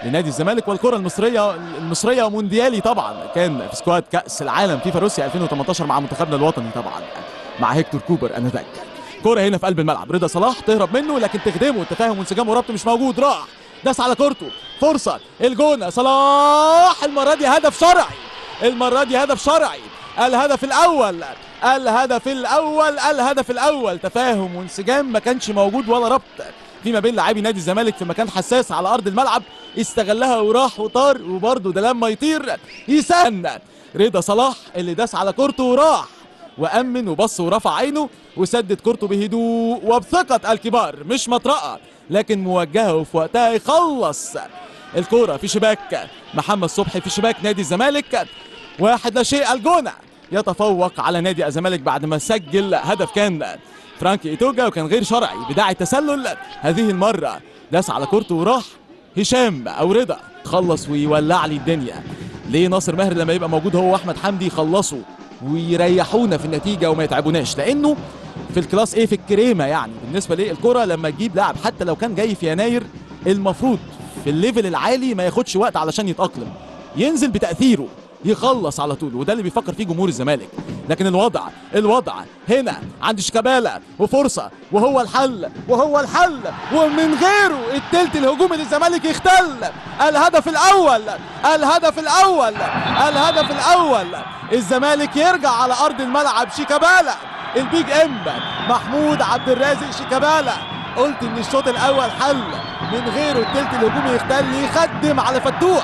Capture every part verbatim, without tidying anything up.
لنادي الزمالك. والكره المصريه المصريه ومونديالي طبعا، كان في سكواد كاس العالم فيفا روسيا ألفين وتمنتاشر مع منتخبنا الوطني طبعا مع هيكتور كوبر انذاك. كره هنا في قلب الملعب، رضا صلاح تهرب منه لكن تخدمه، التفاهم وانسجام وربط مش موجود، راح داس على كورته، فرصه الجونه صلاح، المره دي هدف شرعي، المره دي هدف شرعي، الهدف الاول الهدف الاول الهدف الاول تفاهم وانسجام ما كانش موجود ولا ربط فيما بين لاعبي نادي الزمالك في مكان حساس على ارض الملعب، استغلها وراح وطار، وبرده ده لما يطير يسن رضا صلاح اللي داس على كورته وراح وامن وبص ورفع عينه وسدد كورته بهدوء وبثقه الكبار، مش مطرقه لكن موجهه وفي وقتها يخلص الكوره في شباك محمد صبحي في شباك نادي الزمالك. واحد لا شيء، الجونه يتفوق على نادي الزمالك بعد ما سجل هدف كان فرانكي ايتوجا وكان غير شرعي بداعي التسلل. هذه المره داس على كورته وراح هشام او رضا خلص ويولع لي الدنيا. ليه ناصر ماهر لما يبقى موجود هو واحمد حمدي يخلصوا ويريحونا في النتيجه وما يتعبوناش، لانه في الكلاس ايه في الكريمه يعني بالنسبه للكره لما تجيب لاعب حتى لو كان جاي في يناير المفروض في الليفل العالي ما ياخدش وقت علشان يتاقلم، ينزل بتاثيره يخلص على طول، وده اللي بيفكر فيه جمهور الزمالك. لكن الوضع الوضع هنا عند شيكابالا وفرصه وهو الحل وهو الحل ومن غيره التلت الهجومي للزمالك يختل. الهدف الاول الهدف الاول الهدف الاول الزمالك يرجع على ارض الملعب. شيكابالا البيج ام محمود عبد الرازق شيكابالا، قلت ان الشوط الاول حل، من غيره التلت الهجومي يختل، يخدم على فتوح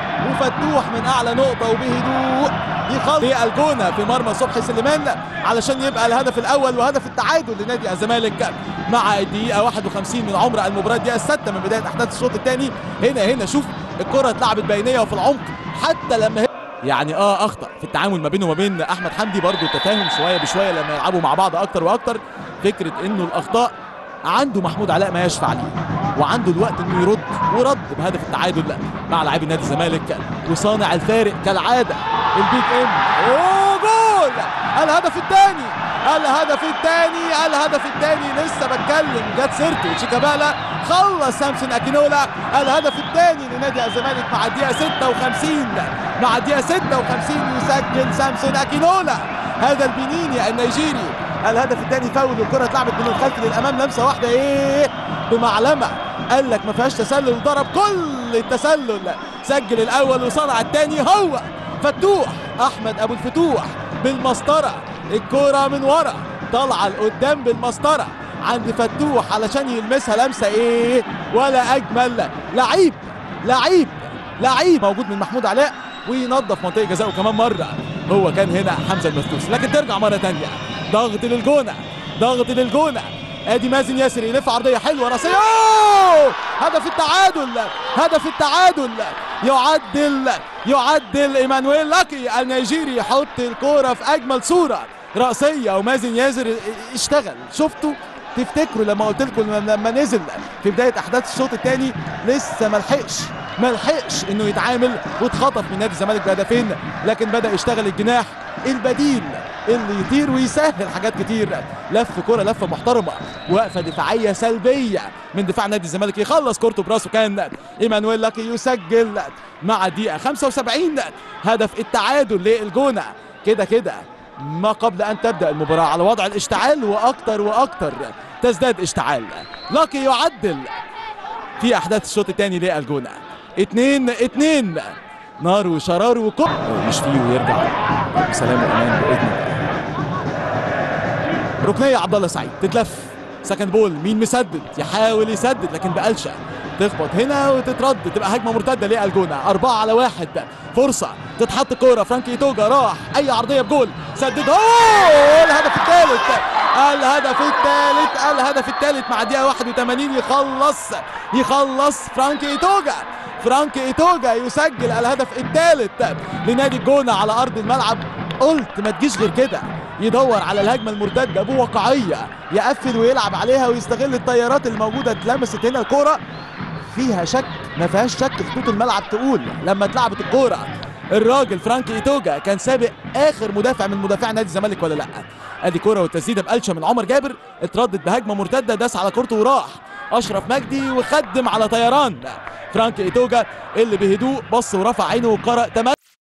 وفتوح من اعلى نقطه وبهدوء يخلي الجونه في مرمى صبحي سليمان علشان يبقى الهدف الاول وهدف التعادل لنادي الزمالك مع الدقيقه واحد وخمسين من عمر المباراه، الدقيقه السادسه من بدايه احداث الشوط الثاني. هنا هنا شوف الكره اتلعبت بينيه وفي العمق، حتى لما يعني اه اخطا في التعامل ما بينه وما بين احمد حمدي، برضه التفاهم شويه بشويه لما يلعبوا مع بعض اكتر واكتر. فكره انه الاخطاء عنده محمود علاء ما يشفع عليه، وعنده الوقت انه يرد، ورد بهدف التعادل مع لاعبي نادي الزمالك وصانع الفارق كالعاده البيج ام. اوه جول! الهدف الثاني الهدف الثاني الهدف الثاني لسه بتكلم جت سيرته شيكابالا، خلص سامسون اكينولا. الهدف الثاني لنادي الزمالك مع الدقيقه ستة وخمسين مع الدقيقه ستة وخمسين يسجل سامسون اكينولا هذا البنيني النيجيري الهدف الثاني. فاول والكره اتلعبت من الخلف للامام لمسه واحده ايه بمعلمه، قال لك ما فيهاش تسلل، ضرب كل التسلل، سجل الاول وصنع الثاني هو فتوح احمد ابو الفتوح بالمسطره. الكره من ورا طالعه لقدام بالمسطره عند فتوح علشان يلمسها لمسه ايه ولا اجمل. لعيب لعيب لعيب موجود من محمود علاء وينظف منطقه جزاءه كمان مره، هو كان هنا حمزه المفتوس. لكن ترجع مره ثانيه ضغط للجونه ضغط للجونه، ادي مازن ياسر يلف عرضيه حلوه راسيه، هدف التعادل هدف التعادل. يعدل يعدل ايمانويل لاكي النيجيري، يحط الكوره في اجمل صوره راسيه، ومازن ياسر اشتغل. شفتوا تفتكروا لما قلت لكم لما نزل في بدايه احداث الشوط الثاني لسه ما لحقش ما لحقش انه يتعامل واتخطف من نادي الزمالك بهدفين، لكن بدا يشتغل الجناح البديل اللي يطير ويسهل حاجات كتير. لف كرة لفة محترمة، وقفة دفاعية سلبية من دفاع نادي الزمالك، يخلص كورته براسه كان ايمانويل لاكي يسجل مع الدقيقة خمسة وسبعين هدف التعادل للجونة. كده كده ما قبل ان تبدأ المباراة على وضع الاشتعال، واكتر واكتر تزداد اشتعال. لاكي يعدل في احداث الشوط الثاني للجونة. اتنين اتنين نار وشرار وكل مش فيه ويرجع بسلام وامان باذن الله. ركنيه عبد الله سعيد تتلف سكند بول، مين مسدد يحاول يسدد لكن بقلشه، تخبط هنا وتترد، تبقى هجمه مرتده للجونه. أربعة على واحد، فرصه تتحط كوره، فرانكي ايتوجا راح اي عرضيه بجول، سدد هو الهدف الثالث الهدف الثالث الهدف الثالث مع دقيقه واحد وثمانين. يخلص يخلص فرانكي ايتوجا فرانكي ايتوجا يسجل الهدف الثالث لنادي الجونه على ارض الملعب. قلت ما تجيش غير كده، يدور على الهجمه المرتده بواقعيه، يقفل ويلعب عليها ويستغل التيارات الموجوده. اتلمست هنا الكوره فيها شك ما فيهاش شك، خطوط الملعب تقول لما اتلعبت الكوره الراجل فرانكي ايتوجا كان سابق اخر مدافع من مدافع نادي الزمالك ولا لا. ادي كوره والتسديده بقلشه من عمر جابر، اتردت بهجمه مرتده، داس على كورته وراح اشرف مجدي وخدم على طيران فرانك ايتوجا اللي بهدوء بص ورفع عينه وقرأ تمام